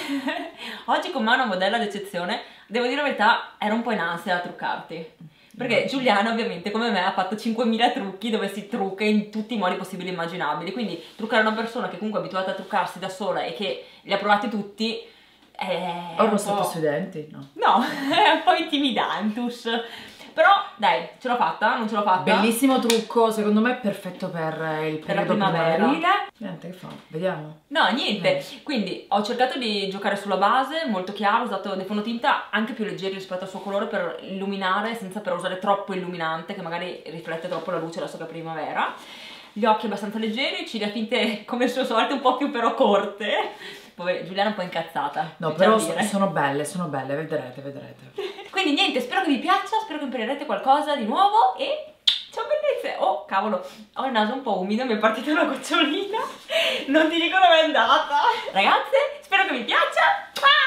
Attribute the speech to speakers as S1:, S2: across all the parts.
S1: Oggi con me una modella d'eccezione, devo dire la verità, ero un po' in ansia a truccarti. Perché Giuliana ovviamente come me ha fatto 5000 trucchi dove si trucca in tutti i modi possibili e immaginabili. Quindi truccare una persona che comunque è abituata a truccarsi da sola e che li ha provati tutti è
S2: ho rossato sui denti? No.
S1: No, è un po' intimidantus. Però dai, ce l'ho fatta, non ce l'ho fatta.
S2: Bellissimo trucco, secondo me è perfetto per il periodo primaverile. Niente, che fa? Vediamo.
S1: No, niente. Quindi ho cercato di giocare sulla base, molto chiaro, ho usato dei fondotinta anche più leggeri rispetto al suo colore per illuminare, senza però usare troppo illuminante, che magari riflette troppo la luce adesso che è primavera. Gli occhi abbastanza leggeri, ciglia finte come il suo solito, un po' più però corte. Poi Giuliana è un po' incazzata.
S2: No, però sono belle, vedrete,
S1: Quindi niente, spero che vi piaccia, spero che imparerete qualcosa di nuovo e ciao bellezze! Oh cavolo, ho il naso un po' umido, mi è partita una gocciolina, non ti dico dove è andata. Ragazze, spero che vi piaccia.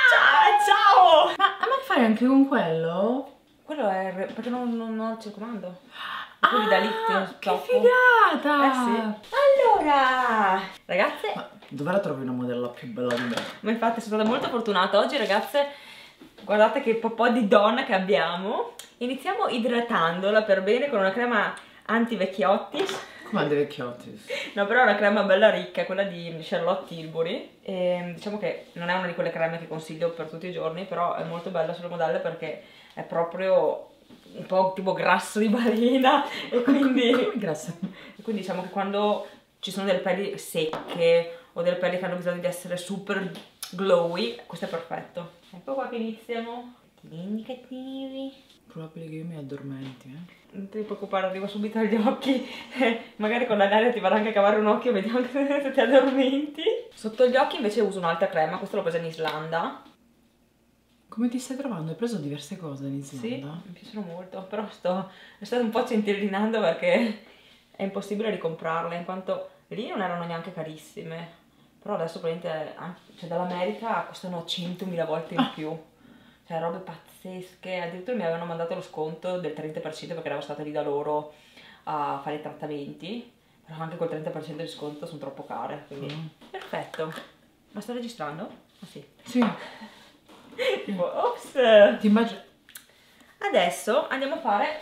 S1: Ciao!
S2: Ma a me fai anche con quello?
S1: Quello è perché non ho il telecomando. Quelli da lì
S2: che figata!
S1: Sì. Allora, ragazze,
S2: ma dove la trovi una modella più bella di me?
S1: Ma infatti sono stata molto fortunata oggi, ragazze. Guardate che po' di donna che abbiamo. Iniziamo idratandola per bene con una crema anti-vecchiotti.
S2: Come anti-vecchiotti?
S1: No, però è una crema bella ricca, quella di Charlotte Tilbury. E diciamo che non è una di quelle creme che consiglio per tutti i giorni, però è molto bella sulle modelle perché è proprio un po' tipo grasso di balena. E quindi...
S2: Come grasso?
S1: E quindi diciamo che quando ci sono delle pelli secche o delle pelli che hanno bisogno di essere super glowy, questo è perfetto. Ecco qua che iniziamo. Cattivi.
S2: Probabile che io mi addormenti,
S1: Non ti preoccupare, arrivo subito agli occhi. Magari con la l'aria ti vado anche a cavare un occhio e vediamo se ti addormenti. Sotto gli occhi invece uso un'altra crema, questa l'ho presa in Islanda.
S2: Come ti stai trovando? Hai preso diverse cose in Islanda?
S1: Sì, mi piacciono molto, però sto un po' centellinando perché è impossibile ricomprarle, in quanto lì non erano neanche carissime. Però adesso praticamente, cioè dall'America costano 100.000 volte in più. Cioè robe pazzesche, addirittura mi avevano mandato lo sconto del 30% perché ero stata lì da loro a fare i trattamenti. Però anche col 30% di sconto sono troppo care, quindi perfetto. Ma sto registrando? Ah sì.
S2: Sì.
S1: Tipo, ops!
S2: Ti immagino.
S1: Adesso andiamo a fare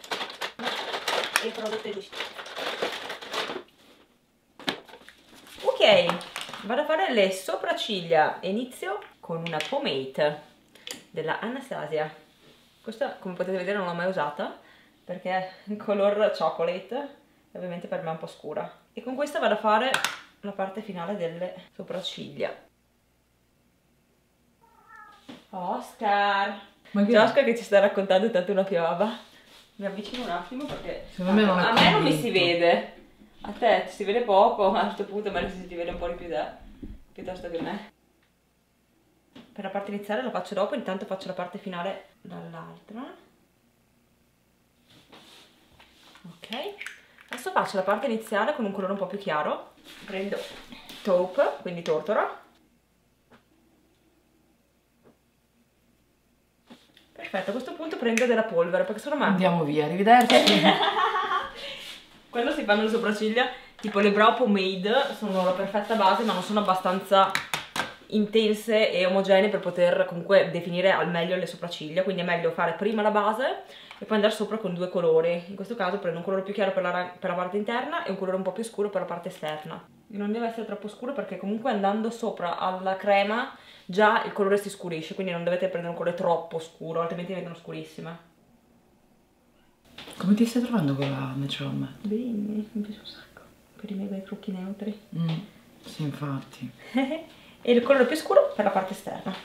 S1: il prodotto di... Ok, vado a fare le sopracciglia e inizio con una pomade della Anastasia. Questa, come potete vedere, non l'ho mai usata perché è in color chocolate e ovviamente per me è un po' scura. E con questa vado a fare la parte finale delle sopracciglia. Oscar! C'è Oscar che ci sta raccontando tanto una piova. Mi avvicino un attimo perché
S2: secondo me non è
S1: a me non mi si vede. A te si vede poco, a questo punto magari si vede un po' di più da piuttosto che me. Per la parte iniziale la faccio dopo, intanto faccio la parte finale dall'altra. Ok. Adesso faccio la parte iniziale con un colore un po' più chiaro. Prendo taupe, quindi tortora. Perfetto, a questo punto prendo della polvere perché sono
S2: andiamo via, arrivederci.
S1: Quando si fanno le sopracciglia, tipo le brow pomade sono la perfetta base, ma non sono abbastanza intense e omogenee per poter comunque definire al meglio le sopracciglia, quindi è meglio fare prima la base e poi andare sopra con due colori. In questo caso prendo un colore più chiaro per la parte interna e un colore un po' più scuro per la parte esterna. E non deve essere troppo scuro perché comunque andando sopra alla crema già il colore si scurisce, quindi non dovete prendere un colore troppo scuro, altrimenti diventano scurissime.
S2: Come ti stai trovando con la Natural Matte?
S1: Bene, mi piace un sacco, per i miei bei trucchi neutri.
S2: Sì, infatti.
S1: E il colore più scuro per la parte esterna.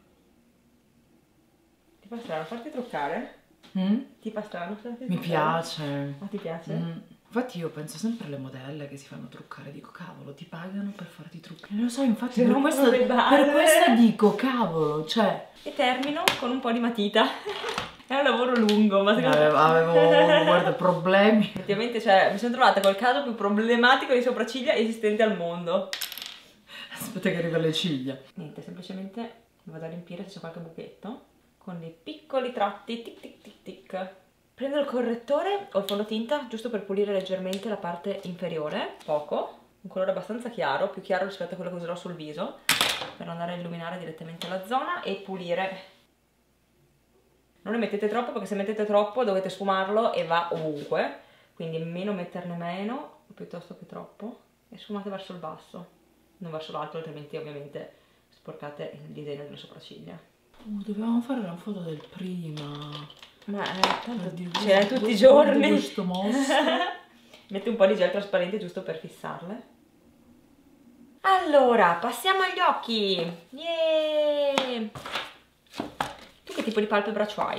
S1: Ti fa strano farti truccare? Ti fa strano farti truccare?
S2: Mi piace.
S1: Ah, ti piace?
S2: Infatti io penso sempre alle modelle che si fanno truccare, dico cavolo, ti pagano per farti truccare. Lo so, infatti per questo dico cavolo, cioè.
S1: E termino con un po' di matita. È un lavoro lungo, ma secondo me...
S2: Avevo, guarda, problemi.
S1: Effettivamente, cioè, mi sono trovata col caso più problematico di sopracciglia esistente al mondo.
S2: Aspetta che arriva alle ciglia.
S1: Niente, semplicemente vado a riempire se c'è qualche buchetto con dei piccoli tratti, tic tic tic tic. Prendo il correttore o il fondotinta giusto per pulire leggermente la parte inferiore, poco, un colore abbastanza chiaro, più chiaro rispetto a quello che userò sul viso. per andare a illuminare direttamente la zona e pulire. Non ne mettete troppo, perché se mettete troppo dovete sfumarlo e va ovunque, quindi meno metterne meno piuttosto che troppo, e sfumate verso il basso, non verso l'alto, altrimenti ovviamente sporcate il disegno delle sopracciglia.
S2: Dovevamo fare la foto del prima.
S1: Ma tanto ce l'hai tutti i giorni.
S2: Questo mostro.
S1: Metti un po' di gel trasparente giusto per fissarle. Allora, passiamo agli occhi. Yeah! Tu che tipo di palpebra hai?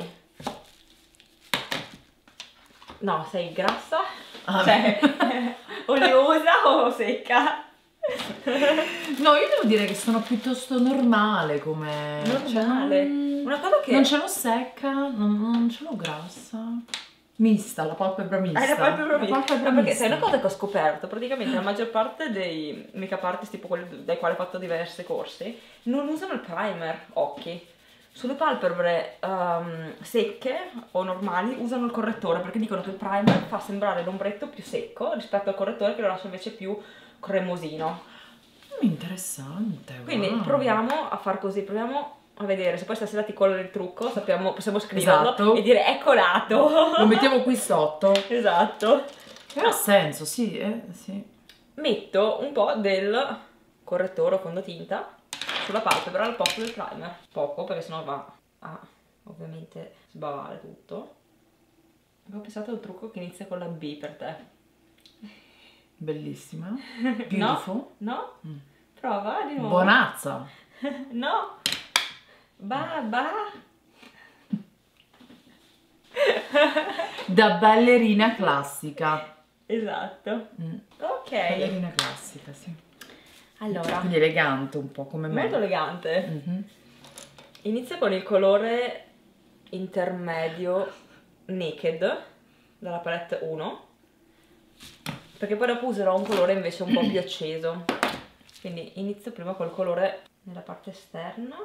S1: No, sei grassa? Cioè, oleosa o secca?
S2: No, io devo dire che sono piuttosto normale come...
S1: Normale. Una cosa che...
S2: Non ce l'ho secca, non ce l'ho grassa. Mista, la palpebra mista.
S1: Hai la palpebra mista?
S2: Palpebra
S1: No, perché
S2: mista.
S1: sai una cosa che ho scoperto, praticamente la maggior parte dei make-up artist, tipo quelli dai quali ho fatto diversi corsi, non usano il primer occhi. Sulle palpebre secche o normali usano il correttore, perché dicono che il primer fa sembrare l'ombretto più secco rispetto al correttore, che lo lascia invece più cremosino.
S2: Interessante.
S1: Quindi
S2: wow.
S1: proviamo a far così, proviamo a vedere se poi stasera ti collo il trucco, possiamo scriverlo
S2: Esatto.
S1: e dire è colato.
S2: Lo mettiamo qui sotto.
S1: Esatto.
S2: Ha senso, sì, sì.
S1: Metto un po' del correttore o fondotinta sulla palpebra al posto del primer. Poco, perché sennò va a ovviamente sbavare tutto. Avevo pensato a un trucco che inizia con la B per te.
S2: Bellissima. Beautiful.
S1: No? Prova di nuovo.
S2: Buonazza.
S1: No. Ba.
S2: Da ballerina classica.
S1: Esatto. Ok.
S2: Ballerina classica, sì.
S1: Allora.
S2: Quindi elegante un po' come me.
S1: Molto elegante. Inizio con il colore intermedio Naked dalla palette 1, perché poi dopo userò un colore invece un po' più acceso, quindi inizio prima col colore nella parte esterna,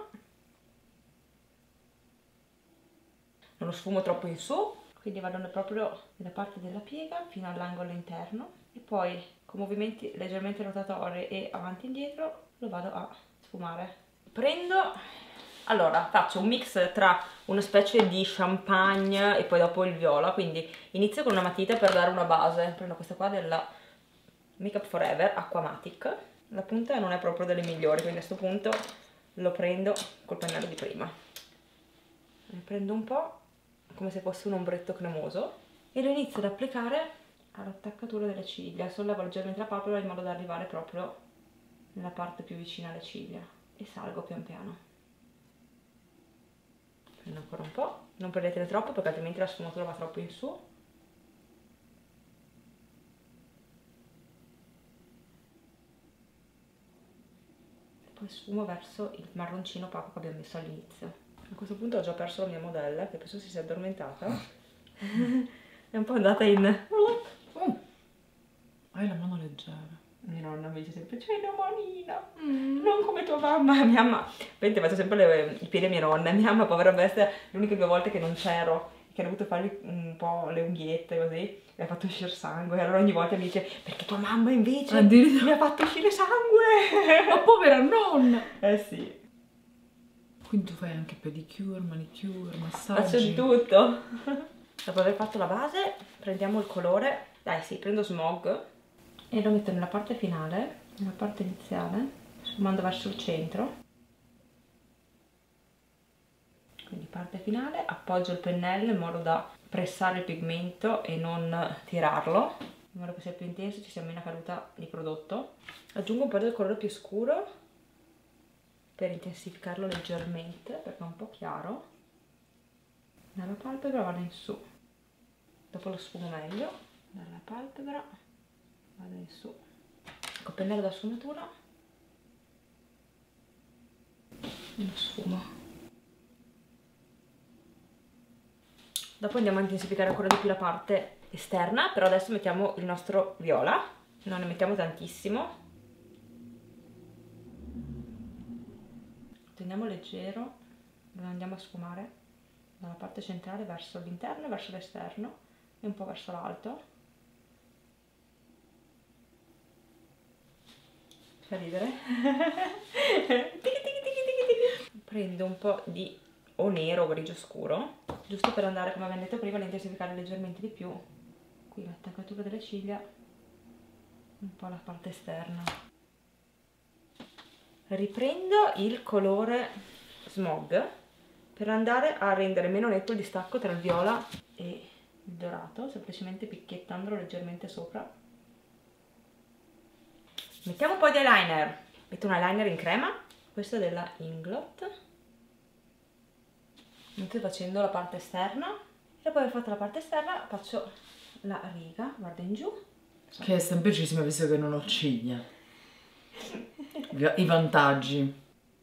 S1: non lo sfumo troppo in su, quindi vado proprio nella parte della piega fino all'angolo interno e poi con movimenti leggermente rotatori e avanti e indietro lo vado a sfumare. Allora, faccio un mix tra una specie di champagne e poi dopo il viola, quindi inizio con una matita per dare una base. Prendo questa qua della Makeup Forever Aquamatic. La punta non è proprio delle migliori, quindi a questo punto lo prendo col pennello di prima. Ne prendo un po', come se fosse un ombretto cremoso, e lo inizio ad applicare all'attaccatura delle ciglia. Sollevo leggermente la palpebra in modo da arrivare proprio nella parte più vicina alle ciglia e salgo pian piano. Prendo ancora un po', non prendetene troppo perché altrimenti la sfumatura va troppo in su. E poi sfumo verso il marroncino opaco che abbiamo messo all'inizio. A questo punto ho già perso la mia modella, che penso si sia addormentata. È un po' andata in...
S2: Hai la mano leggera.
S1: Mia nonna mi dice sempre, c'hai una manina, non come tua mamma. Mia mamma, vedete, faccio sempre i piedi a mia nonna. Mia mamma, povera bestia, le uniche 2 volte che non c'ero, che ho dovuto fargli un po' le unghiette così, mi ha fatto uscire sangue. E allora ogni volta mi dice, perché tua mamma invece mi ha fatto uscire sangue.
S2: Ma povera nonna!
S1: Eh sì.
S2: Quindi tu fai anche pedicure, manicure, massaggi?
S1: Faccio di tutto. Dopo aver fatto la base, prendiamo il colore. Dai, sì, prendo Smog e lo metto nella parte finale, nella parte iniziale, sfumando verso il centro. Quindi parte finale, appoggio il pennello in modo da pressare il pigmento e non tirarlo, in modo che sia più intenso e ci sia meno caduta di prodotto. Aggiungo un po' del colore più scuro per intensificarlo leggermente, perché è un po' chiaro. Dalla palpebra vado in su, dopo lo sfumo meglio, dalla palpebra vado in su, col pennello da sfumatura e lo sfumo. Dopo andiamo a intensificare ancora di più la parte esterna, però adesso mettiamo il nostro viola, non ne mettiamo tantissimo, teniamo leggero, lo andiamo a sfumare dalla parte centrale verso l'interno, verso l'esterno e un po' verso l'alto. Fa ridere? prendo un po' di o nero o grigio scuro, giusto per andare, come abbiamo detto prima, ad intensificare leggermente di più qui l'attaccatura delle ciglia, un po' la parte esterna. Riprendo il colore smog per andare a rendere meno netto il distacco tra il viola e il dorato, semplicemente picchiettandolo leggermente sopra. Mettiamo un po' di eyeliner. Metto un eyeliner in crema, questo è della Inglot. Inizio facendo la parte esterna e poi aver fatto la parte esterna faccio la riga, guarda in giù.
S2: Che è semplicissima visto che non ho ciglia. I vantaggi.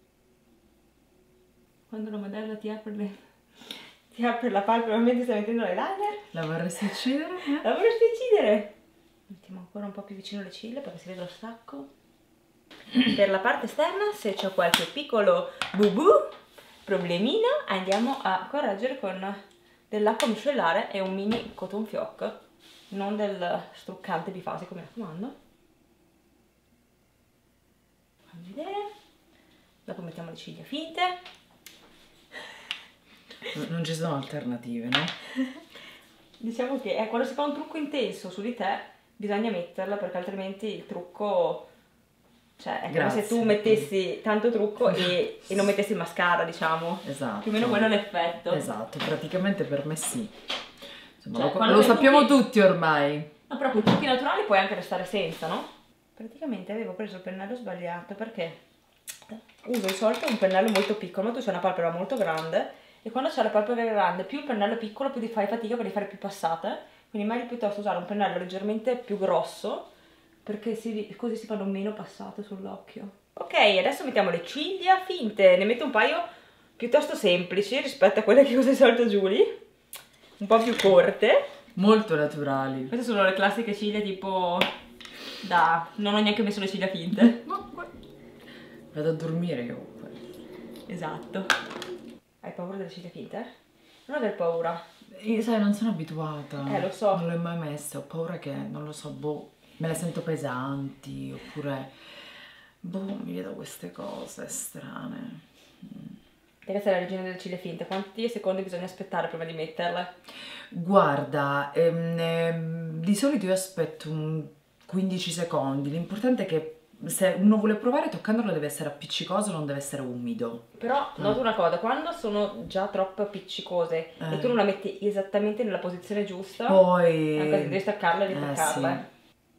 S1: Quando la modella ti apre la palpebra mentre stai mettendo l'eyeliner.
S2: La vorresti uccidere?
S1: La vorresti uccidere? Mettiamo ancora un po' più vicino le ciglia perché si vede lo stacco. Per la parte esterna, se c'è qualche piccolo problemino, andiamo a correggere con dell'acqua micellare e un mini cotton fioc, non del struccante bifasico, mi raccomando. Fammi vedere. Dopo mettiamo le ciglia finte.
S2: Non ci sono alternative, no?
S1: Diciamo che quando si fa un trucco intenso su di te bisogna metterla, perché altrimenti il trucco, cioè è come se tu mettessi tanto trucco e non mettessi il mascara, diciamo.
S2: Esatto.
S1: Più o meno quello è l'effetto.
S2: Esatto, praticamente per me sì. Insomma,
S1: Cioè,
S2: lo sappiamo tutti ormai.
S1: No, però con i trucchi naturali puoi anche restare senza, no? Praticamente avevo preso il pennello sbagliato perché uso di solito un pennello molto piccolo, ma tu c'hai una palpebra molto grande e quando c'è la palpebra grande più il pennello è piccolo più ti fai fatica per fare più passate, quindi meglio piuttosto usare un pennello leggermente più grosso perché così si fanno meno passate sull'occhio. Ok, adesso mettiamo le ciglia finte, ne metto un paio piuttosto semplici rispetto a quelle che usa di solito Julie, un po' più corte.
S2: Molto naturali.
S1: Queste sono le classiche ciglia tipo da... non ho neanche messo le ciglia finte.
S2: Vado a dormire io.
S1: Esatto. Hai paura delle ciglia finte? Non aver paura.
S2: Io, sai, non sono abituata.
S1: Lo so.
S2: Non le ho mai messe, ho paura che, non lo so, boh, me le sento pesanti, oppure, boh, mi vedo queste cose strane.
S1: Te che sei la regina delle ciglia finte, quanti secondi bisogna aspettare prima di metterle?
S2: Guarda, di solito io aspetto 15 secondi, l'importante è che se uno vuole provare toccandolo deve essere appiccicoso, non deve essere umido.
S1: Però noto una cosa, quando sono già troppo appiccicose e tu non la metti esattamente nella posizione giusta,
S2: poi
S1: anche se devi staccarla e ripaccarla.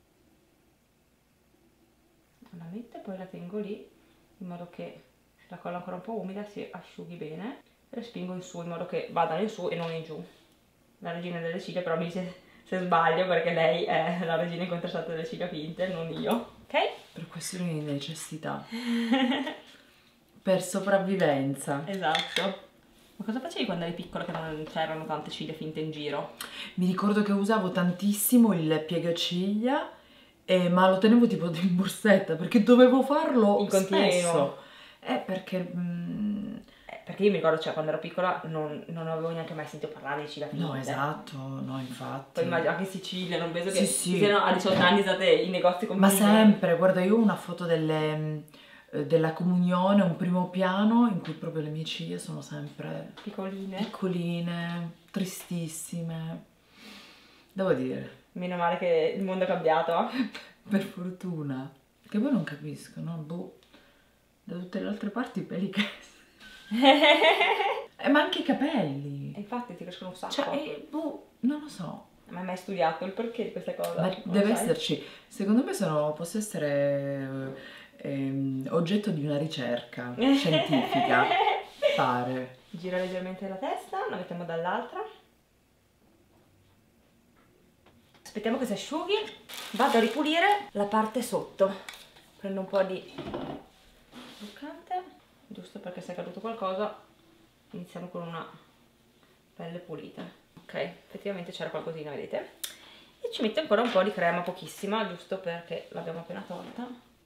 S2: Sì.
S1: La metto e poi la tengo lì in modo che la colla ancora un po' umida si asciughi bene e la spingo in su in modo che vadano in su e non in giù. La regina delle ciglia, però mi dice se sbaglio perché lei è la regina incontrastata delle ciglia finte, non io. Ok?
S2: Per questioni di necessità. Per sopravvivenza.
S1: Esatto. Ma cosa facevi quando eri piccola che non c'erano tante ciglia finte in giro?
S2: Mi ricordo che usavo tantissimo il piegaciglia, ma lo tenevo tipo in borsetta perché dovevo farlo
S1: in continuo.
S2: Spesso. Perché...
S1: perché io mi ricordo, cioè, quando ero piccola non avevo neanche mai sentito parlare di ciglia finte.
S2: No, esatto, no, infatti.
S1: Poi immagino anche in Sicilia, non penso che
S2: sì.
S1: siano a 18 anni state in negozi con
S2: Ma sempre, guarda, io ho una foto della comunione, un primo piano in cui proprio le mie ciglia sono sempre piccoline, tristissime. Devo dire.
S1: Meno male che il mondo è cambiato.
S2: Per fortuna. Che poi non capisco, no? Boh. Da tutte le altre parti i peli crescono. Ma anche i capelli.
S1: E infatti ti crescono un sacco.
S2: Cioè, boh, non lo so.
S1: Ma hai mai studiato il perché di questa cosa?
S2: Ma deve esserci. Secondo me posso essere oggetto di una ricerca scientifica. Pare.
S1: Gira leggermente la testa, la mettiamo dall'altra. Aspettiamo che si asciughi. Vado a ripulire la parte sotto. Prendo un po' di struccante, giusto perché se è caduto qualcosa. Iniziamo con una pelle pulita. Ok, effettivamente c'era qualcosina, vedete? E ci metto ancora un po' di crema, pochissima, giusto perché l'abbiamo appena tolta.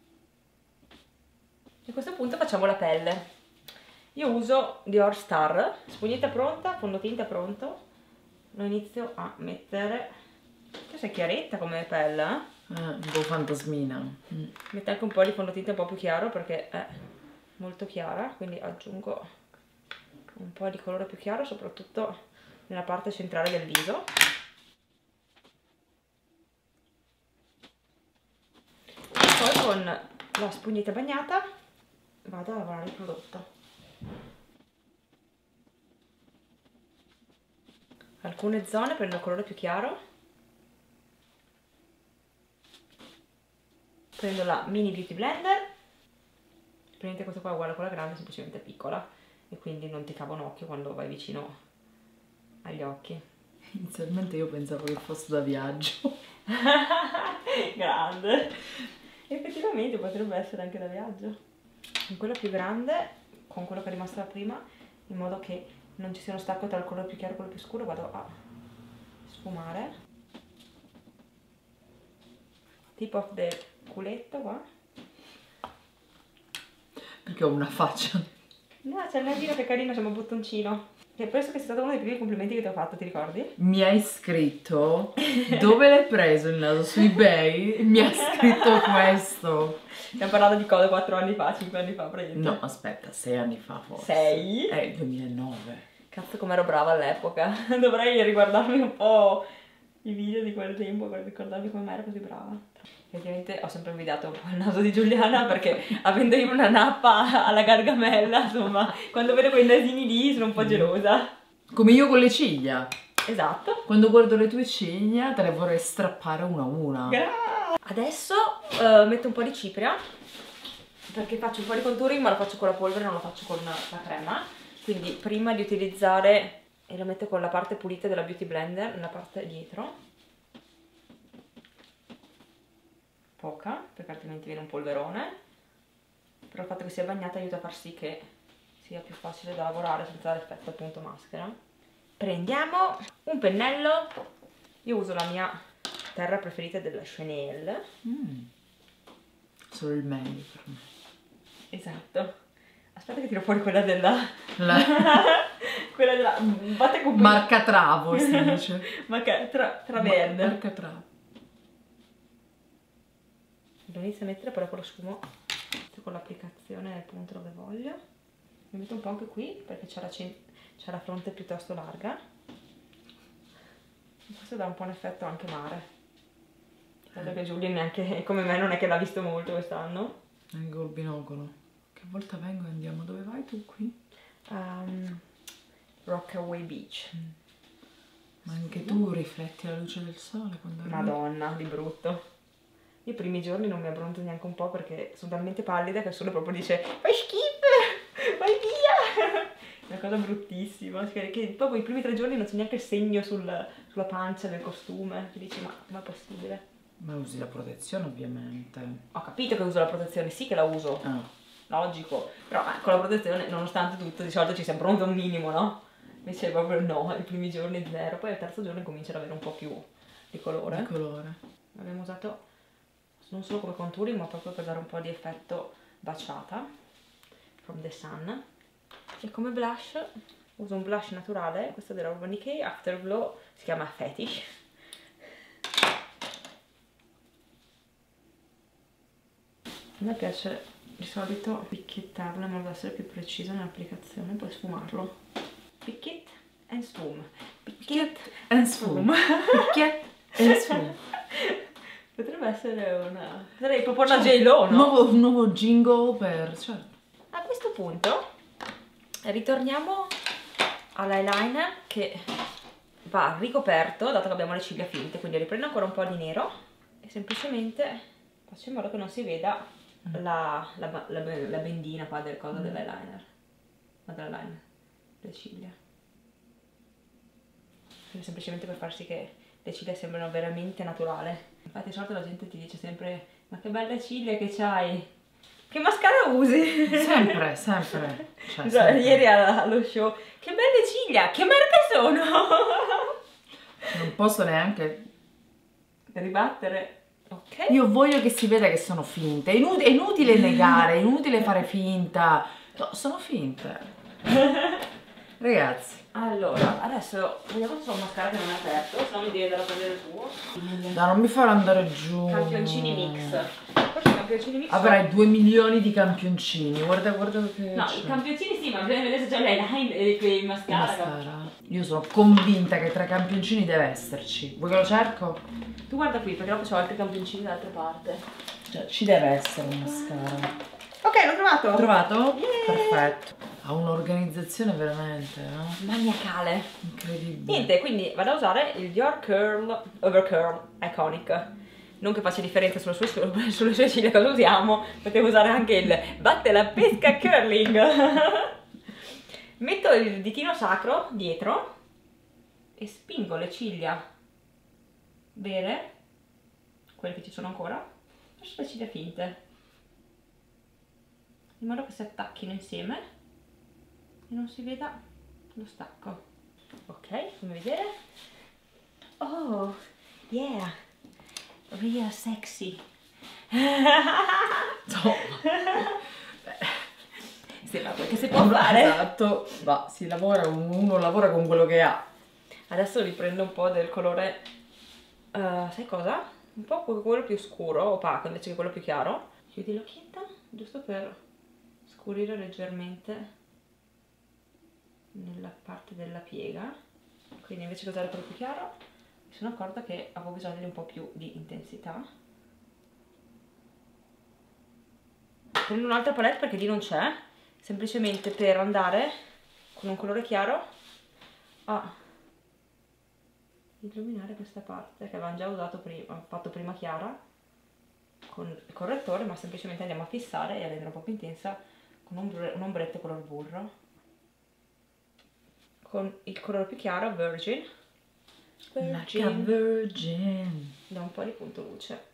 S1: E a questo punto facciamo la pelle. Io uso Dior Star, spugnetta pronta, fondotinta pronto. Lo inizio a mettere. Questa è chiaretta come pelle,
S2: Un po' fantasmina.
S1: Metto anche un po' di fondotinta un po' più chiaro perché è molto chiara, quindi aggiungo un po' di colore più chiaro, soprattutto nella parte centrale del viso. E poi con la spugnetta bagnata vado a lavorare il prodotto. Alcune zone prendo il colore più chiaro, prendo la mini beauty blender, praticamente questa qua è uguale a quella grande, semplicemente piccola, e quindi non ti cava un occhio quando vai vicino agli occhi.
S2: Inizialmente io pensavo che fosse da viaggio.
S1: Grande! Effettivamente potrebbe essere anche da viaggio. Con quella più grande, con quello che è rimasto da prima, in modo che non ci sia uno stacco tra il colore più chiaro e quello più scuro, vado a sfumare. Tip of the culetto qua.
S2: Perché ho una faccia.
S1: No, c'è il nasino che carino, sembra un bottoncino. E penso che sia stato uno dei primi complimenti che ti ho fatto, ti ricordi?
S2: Mi hai scritto dove l'hai preso il naso? Su eBay? Mi ha scritto questo.
S1: Stiamo parlando di cose 4 anni fa, 5 anni fa, praticamente.
S2: No, aspetta, 6 anni fa forse.
S1: 6?
S2: È il 2009.
S1: Cazzo com'ero brava all'epoca. Dovrei riguardarmi un po' i video di quel tempo per ricordarmi come ero così brava. Effettivamente ho sempre invidiato un po' il naso di Giuliana perché avendo io una nappa alla Gargamella, insomma, quando vedo quei nasini lì sono un po' gelosa.
S2: Come io con le ciglia.
S1: Esatto.
S2: Quando guardo le tue ciglia te le vorrei strappare una a una.
S1: Adesso metto un po' di cipria perché faccio un po' di contouring, ma lo faccio con la polvere, non lo faccio con la crema. Quindi prima di utilizzare, e lo metto con la parte pulita della Beauty Blender nella parte dietro, poca perché altrimenti viene un polverone, però il fatto che sia bagnata aiuta a far sì che sia più facile da lavorare senza l'effetto appunto maschera. Prendiamo un pennello, io uso la mia terra preferita della Chanel.
S2: Solo il meglio per me.
S1: Esatto. Aspetta che tiro fuori quella della... quella della... Batte con
S2: Marca Travo si dice.
S1: Traverde.
S2: Marca Travo.
S1: Lo inizio a mettere, poi dopo lo sfumo con l'applicazione nel punto dove voglio. Mi metto un po' anche qui perché c'è la fronte piuttosto larga. Questo dà un po' un effetto anche mare. Vedo che Giulia neanche come me non è che l'ha visto molto quest'anno.
S2: Anche col binocolo. Che volta vengo e andiamo? Dove vai tu qui?
S1: Rockaway Beach.
S2: Ma anche tu rifletti la luce del sole quando arrivi?
S1: Madonna, di brutto. I primi giorni non mi abbronzo neanche un po' perché sono talmente pallida che il sole proprio dice fai schifo, vai via. È una cosa bruttissima, che proprio i primi 3 giorni non c'è neanche il segno sulla pancia del costume, ti dici ma com'è possibile?
S2: Ma usi la protezione ovviamente.
S1: Ho capito che uso la protezione, sì che la uso, logico, però con la protezione nonostante tutto di solito ci si abbronza un minimo, no? Invece proprio no, i primi giorni zero, poi al terzo giorno comincia ad avere un po' più di colore.
S2: Di colore.
S1: Abbiamo usato non solo come contouring ma proprio per dare un po' di effetto baciata from the sun. E come blush uso un blush naturale, questo della Urban Decay Afterglow, si chiama Fetish. A me piace di solito picchettarlo in modo da essere più preciso nell'applicazione, poi sfumarlo. Pick it and sfum. Pick it and sfum.
S2: Pick it and sfum.
S1: Potrebbe essere una... sarei proprio una J-Lo, no?
S2: Un nuovo jingle per... certo.
S1: A questo punto ritorniamo all'eyeliner che va ricoperto, dato che abbiamo le ciglia finte, quindi riprendo ancora un po' di nero e semplicemente faccio in modo che non si veda la bendina qua del coso dell'eyeliner, dell'eyeliner, delle ciglia. Quindi semplicemente per far sì che le ciglia sembrano veramente naturali. Infatti di solito la gente ti dice sempre ma che belle ciglia che c'hai, che mascara usi?
S2: Sempre, sempre.
S1: Cioè, sempre. Ieri allo show, che belle ciglia, che marca sono?
S2: Non posso neanche
S1: ribattere. Ok.
S2: Io voglio che si veda che sono finte, è inutile negare, è inutile fare finta. No, sono finte. Ragazzi.
S1: Allora, adesso vediamo se ho un mascara che non è aperto, se no mi devi andare a prendere il tuo.
S2: No, non mi farò andare giù.
S1: Campioncini mix. Forse i campioncini mix.
S2: Avrai 2 milioni di campioncini. Guarda che
S1: no, i campioncini sì, ma bisogna vedere se c'è l'eyeliner e quei mascara.
S2: Io sono convinta che tra i campioncini deve esserci. Vuoi che lo cerco?
S1: Tu guarda qui, perché dopo c'ho altri campioncini dall'altra parte.
S2: Cioè, ci deve essere un mascara.
S1: Ok, l'ho trovato.
S2: L'ho trovato?
S1: Yeah.
S2: Perfetto. Ha un'organizzazione veramente, no?
S1: Maniacale.
S2: Incredibile.
S1: Niente, quindi vado a usare il Dior Curl Overcurl Iconic. Non che faccia differenza sulle sue ciglia cosa usiamo, potevo usare anche il Batte la pesca curling. Metto il ditino sacro dietro e spingo le ciglia vere, quelle che ci sono ancora, lascio le ciglia finte, in modo che si attacchino insieme e non si veda lo stacco. Ok, fammi vedere. Oh, yeah, real sexy.
S2: No.
S1: Sembra quel che si può fare.
S2: Esatto, va, si lavora, uno lavora con quello che ha.
S1: Adesso riprendo un po' del colore, sai cosa? Un po' quello più scuro, opaco, invece che quello più chiaro. Chiudi l'occhietta, giusto per scurire leggermente nella parte della piega. Quindi invece di usare quello più chiaro, mi sono accorta che avevo bisogno di un po' più di intensità. Prendo un'altra palette perché lì non c'è, semplicemente per andare con un colore chiaro a illuminare questa parte che avevamo già usato prima, fatto prima chiara con il correttore, ma semplicemente andiamo a fissare e a rendere un po' più intensa con un ombretto color burro, con il colore più chiaro Virgin,
S2: Like a virgin.
S1: da un po' di punto luce.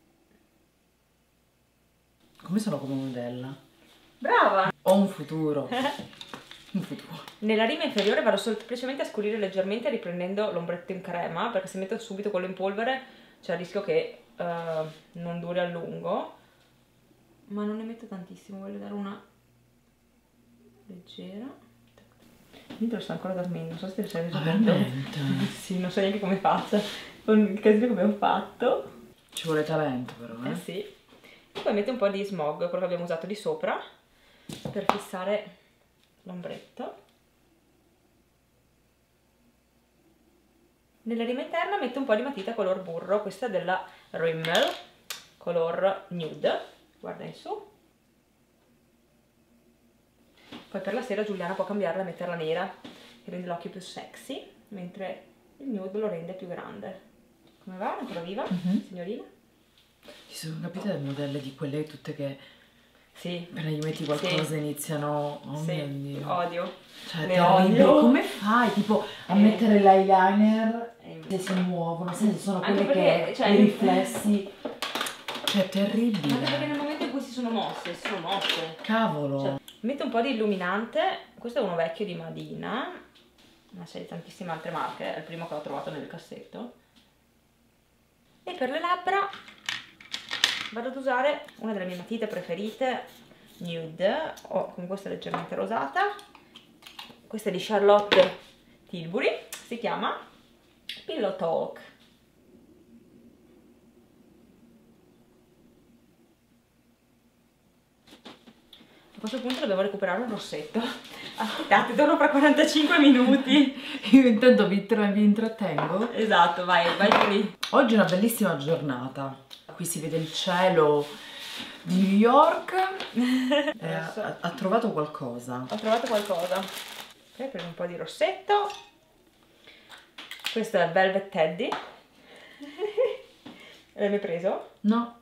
S2: Come sono come modella?
S1: Brava!
S2: Ho un futuro. Un futuro.
S1: Nella rima inferiore vado semplicemente a scurire leggermente riprendendo l'ombretto in crema, perché se metto subito quello in polvere c'è il rischio che non duri a lungo, ma non ne metto tantissimo, voglio dare una leggera. Io te lo sto ancora dormendo, non so se te lo sei reso conto. Sì, non so neanche come faccia, con il casino che abbiamo fatto.
S2: Ci vuole talento però, eh?
S1: Sì. E poi metto un po' di smog, quello che abbiamo usato di sopra, per fissare l'ombretto. Nella rima interna metto un po' di matita color burro, questa è della Rimmel, color nude, guarda in su. Poi per la sera Giuliana può cambiarla e metterla nera, che rende l'occhio più sexy, mentre il nude lo rende più grande. Come va? Ancora viva, signorina?
S2: Ci sono capite le modelle di quelle tutte che
S1: sì,
S2: appena gli metti qualcosa iniziano, oh mio Dio,
S1: odio,
S2: cioè
S1: le odio.
S2: Come fai tipo a mettere l'eyeliner se si muovono, se sono
S1: anche
S2: quelle
S1: perché,
S2: che
S1: cioè,
S2: i riflessi, cioè è terribile.
S1: Anche perché nel momento in cui si sono mosse,
S2: Cavolo.
S1: Cioè, metto un po' di illuminante, questo è uno vecchio di Madina, ma c'è di tantissime altre marche, è il primo che ho trovato nel cassetto. E per le labbra vado ad usare una delle mie matite preferite, nude, o con questa leggermente rosata. Questa è di Charlotte Tilbury, si chiama Pillow Talk. A questo punto dobbiamo recuperare un rossetto. Aspettate, torno fra 45 minuti.
S2: Io intanto vi intrattengo.
S1: Esatto, vai lì.
S2: Oggi è una bellissima giornata. Qui si vede il cielo di New York. Ha trovato qualcosa.
S1: Ho trovato qualcosa. Ok, prendo un po' di rossetto. Questo è Velvet Teddy. L'hai mai preso?
S2: No.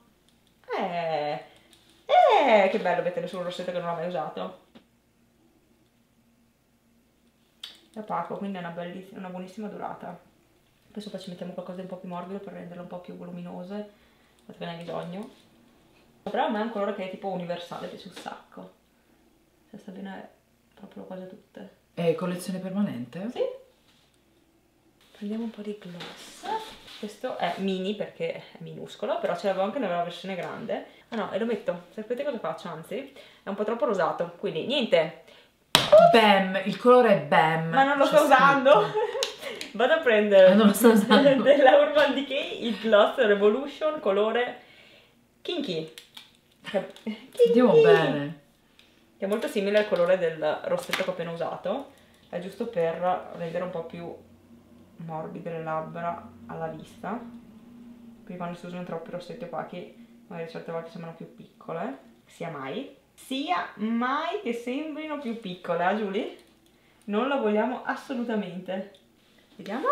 S1: Che bello mettere su un rossetto che non ho mai usato. È opaco, quindi è una buonissima durata. Poi sopra ci mettiamo qualcosa di un po' più morbido per renderlo un po' più voluminose, perché ne hai bisogno. Però a me è un colore che è tipo universale, piace un sacco. Se sta bene proprio quasi tutte.
S2: È collezione permanente?
S1: Sì. Prendiamo un po' di gloss. Questo è mini perché è minuscolo, però ce l'avevo anche nella versione grande. Ah no, e lo metto. Sapete cosa faccio? Anzi, è un po' troppo rosato, quindi niente.
S2: Bam, il colore è Bam.
S1: Ma non lo sto usando. Vado a prendere
S2: non lo sto usando.
S1: della Urban Decay il Gloss Revolution colore Kinky.
S2: Sentiamo bene.
S1: Che è molto simile al colore del rossetto che ho appena usato. È giusto per rendere un po' più morbide le labbra alla vista. Qui quando si usano troppi rossetti opachi, magari certe volte sembrano più piccole. Sia mai che sembrino più piccole, Giulia? Non lo vogliamo assolutamente. Vediamo.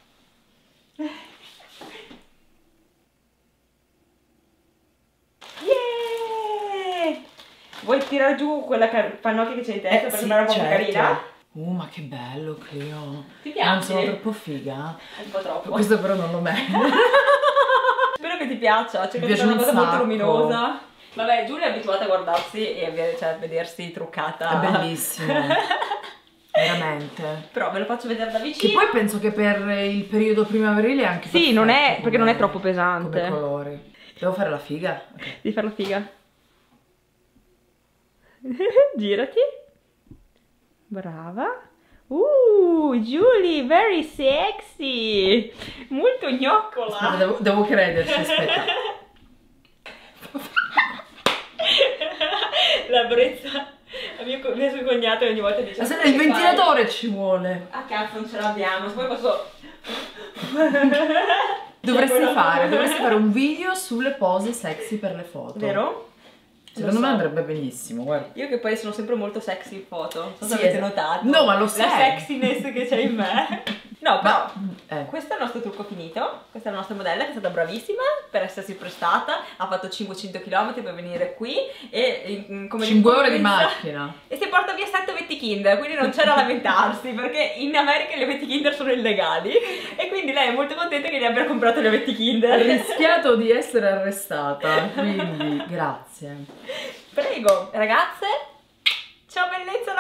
S1: Yeah! Vuoi tirare giù quella pannocchia che c'è in testa per sembrare un po' più carina?
S2: Ma che bello, Cleo.
S1: Ti piace?
S2: Non sono troppo figa?
S1: Un po' troppo.
S2: Questo però non lo metto.
S1: Spero che ti piaccia, c'è
S2: piace
S1: una
S2: un
S1: cosa molto
S2: sacco.
S1: luminosa. Vabbè, Giulia è abituata a guardarsi e a vedersi truccata.
S2: È bellissimo. Veramente.
S1: Però ve lo faccio vedere da vicino.
S2: Che poi penso che per il periodo primaverile è anche
S1: sì, non è,
S2: perfetto
S1: perché non è troppo pesante.
S2: come colori. Devo fare la figa? Okay.
S1: Devi fare la figa. Girati. Brava. Julie, very sexy. Molto gnoccola.
S2: Aspetta, devo crederci, aspetta.
S1: La brezza. Mio suo cognato ogni volta dice:
S2: Aspetta, il ventilatore ci vuole.
S1: Ah cazzo, non ce l'abbiamo. Se poi posso.
S2: Dovresti fare un video sulle pose sexy per le foto.
S1: Vero?
S2: Secondo me andrebbe benissimo, guarda.
S1: Io che poi sono sempre molto sexy in foto, non so se
S2: Sì,
S1: avete notato.
S2: No, ma lo sai.
S1: La sexiness che c'è in me. No, però
S2: Ma,
S1: questo è il nostro trucco finito. Questa è la nostra modella che è stata bravissima per essersi prestata. Ha fatto 500 km per venire qui e come
S2: 5 ore di macchina.
S1: E si porta via 7 Vetti Kinder, quindi non c'è da lamentarsi perché in America le Vetti Kinder sono illegali e quindi lei è molto contenta che gli abbia comprato le Vetti Kinder.
S2: Ha rischiato di essere arrestata, quindi grazie.
S1: Prego, ragazze. Ciao bellezza